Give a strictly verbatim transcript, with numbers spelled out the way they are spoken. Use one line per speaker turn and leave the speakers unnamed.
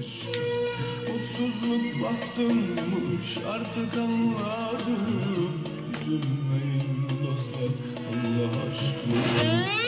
Mutsuzluk bahtımmış artık anladım. Üzülmeyin dostlar Allah aşkına.